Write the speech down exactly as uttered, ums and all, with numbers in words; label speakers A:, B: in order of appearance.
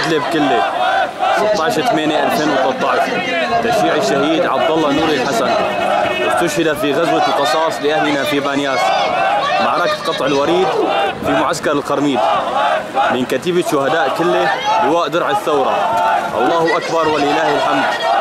A: إدلب كله ستة عشر ثمانية ألفين وثلاثة عشر. تشييع الشهيد عبد الله نور الحسن استشهد في غزوة القصاص لأهلنا في بانياس، معركة قطع الوريد في معسكر القرميد، من كتيبة شهداء كله لواء درع الثورة. الله أكبر ولله الحمد.